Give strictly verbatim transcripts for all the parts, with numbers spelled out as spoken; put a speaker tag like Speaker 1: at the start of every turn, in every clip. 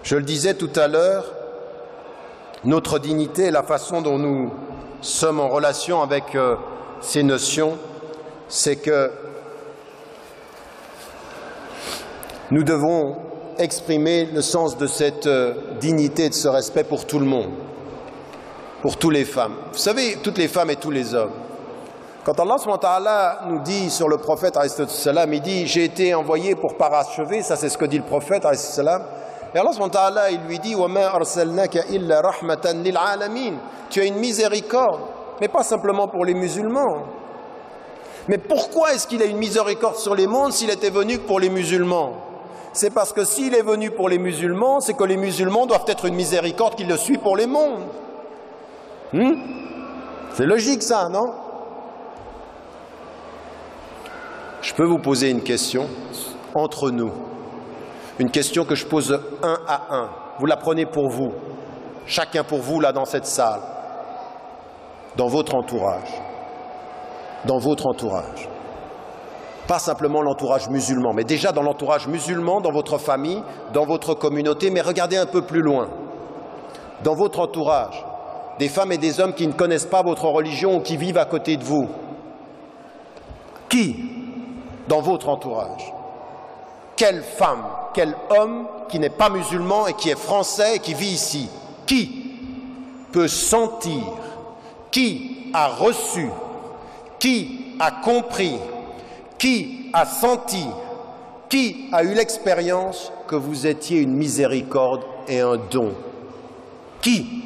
Speaker 1: Je le disais tout à l'heure, notre dignité et la façon dont nous sommes en relation avec euh, ces notions, c'est que nous devons exprimer le sens de cette euh, dignité et de ce respect pour tout le monde, pour toutes les femmes. Vous savez, toutes les femmes et tous les hommes. Quand Allah subhanahu wa ta'ala nous dit sur le prophète, il dit « J'ai été envoyé pour parachever », ça c'est ce que dit le prophète, et Allah subhanahu wa ta'ala, il lui dit « Wa ma arsalnaka illa rahmatan lil alamin » Tu as une miséricorde, mais pas simplement pour les musulmans. Mais pourquoi est-ce qu'il a une miséricorde sur les mondes s'il était venu pour les musulmans? C'est parce que s'il est venu pour les musulmans, c'est que les musulmans doivent être une miséricorde qui le suit pour les mondes. Hmm? C'est logique ça, non? Je peux vous poser une question entre nous. Une question que je pose un à un. Vous la prenez pour vous. Chacun pour vous, là, dans cette salle. Dans votre entourage. Dans votre entourage. Pas simplement l'entourage musulman, mais déjà dans l'entourage musulman, dans votre famille, dans votre communauté, mais regardez un peu plus loin. Dans votre entourage, des femmes et des hommes qui ne connaissent pas votre religion ou qui vivent à côté de vous. Qui, dans votre entourage, quelle femme, quel homme qui n'est pas musulman et qui est français et qui vit ici, qui peut sentir, qui a reçu, qui a compris, qui a senti, qui a eu l'expérience que vous étiez une miséricorde et un don? Qui?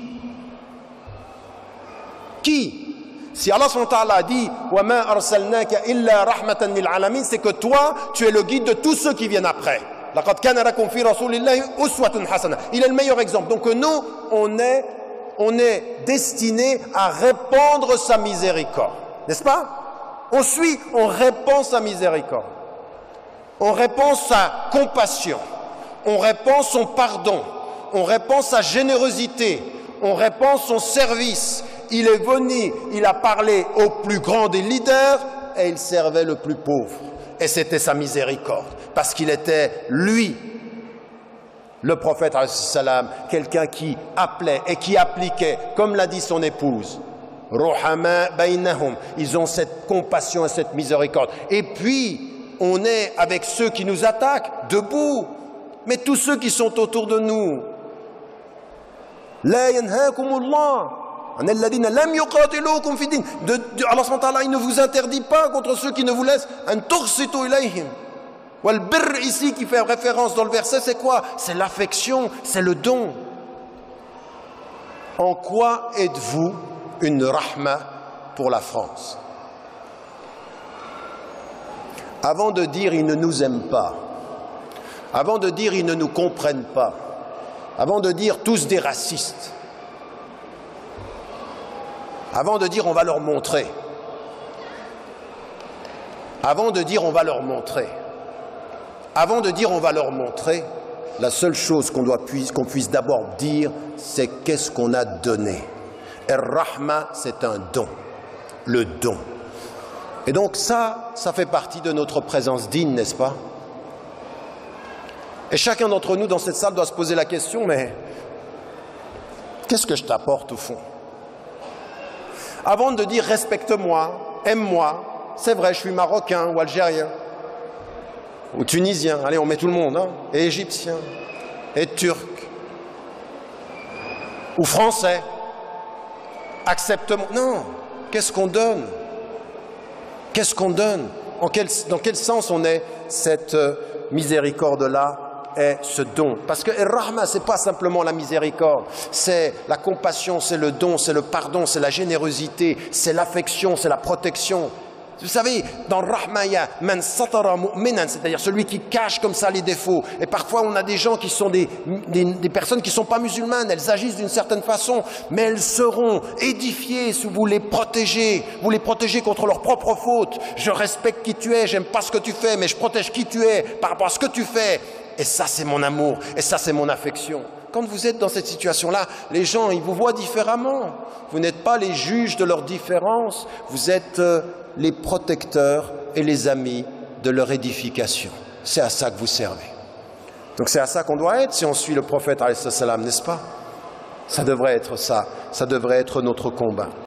Speaker 1: Qui? Si Allah subhanahu wa ta'ala a dit « Wa ma arsalnaka illa rahmatan lil alamin » c'est que toi, tu es le guide de tous ceux qui viennent après. Laqad kana lakum fi rasulillahi uswatun hasana. Il est le meilleur exemple. Donc nous, on est, on est destiné à répandre sa miséricorde. N'est-ce pas? On suit, on répand sa miséricorde. On répand sa compassion. On répand son pardon. On répand sa générosité. On répand son service. Il est venu, il a parlé au plus grand des leaders et il servait le plus pauvre. Et c'était sa miséricorde. Parce qu'il était, lui, le prophète, quelqu'un qui appelait et qui appliquait, comme l'a dit son épouse. Ils ont cette compassion et cette miséricorde. Et puis, on est avec ceux qui nous attaquent, debout. Mais tous ceux qui sont autour de nous. La yanhakumullah. Allah subhanahu wa ta'ala, il ne vous interdit pas contre ceux qui ne vous laissent un tursitu ilayhim. Wal birr ici qui fait référence dans le verset, c'est quoi? C'est l'affection, c'est le don. En quoi êtes-vous une rahma pour la France? Avant de dire ils ne nous aiment pas, avant de dire ils ne nous comprennent pas, avant de dire tous des racistes, avant de dire on va leur montrer, avant de dire on va leur montrer, avant de dire on va leur montrer, la seule chose qu'on doit puisse, qu'on puisse d'abord dire, c'est qu'est-ce qu'on a donné. Ar-Rahma, c'est un don, le don. Et donc ça, ça fait partie de notre présence digne, n'est-ce pas? Et chacun d'entre nous dans cette salle doit se poser la question, mais qu'est-ce que je t'apporte au fond? Avant de dire respecte-moi, aime-moi, c'est vrai, je suis marocain ou algérien, ou tunisien, allez on met tout le monde, hein, et égyptien, et turc, ou français, accepte-moi. Non, qu'est-ce qu'on donne? Qu'est-ce qu'on donne? En quel, dans quel sens on est cette euh, miséricorde-là et ce don? Parce que Ar-Rahma, ce n'est pas simplement la miséricorde, c'est la compassion, c'est le don, c'est le pardon, c'est la générosité, c'est l'affection, c'est la protection. Vous savez, dans Rahma, il y a man satara mu'minan, c'est-à-dire celui qui cache comme ça les défauts. Et parfois, on a des gens qui sont des, des, des personnes qui ne sont pas musulmanes, elles agissent d'une certaine façon, mais elles seront édifiées si vous les protégez, vous les protégez contre leurs propres fautes. Je respecte qui tu es, j'aime pas ce que tu fais, mais je protège qui tu es par rapport à ce que tu fais. Et ça, c'est mon amour, et ça, c'est mon affection. Quand vous êtes dans cette situation-là, les gens, ils vous voient différemment. Vous n'êtes pas les juges de leurs différences, vous êtes euh, les protecteurs et les amis de leur édification. C'est à ça que vous servez. Donc c'est à ça qu'on doit être si on suit le prophète, alayhi salam, n'est-ce pas? Ça devrait être ça, ça devrait être notre combat.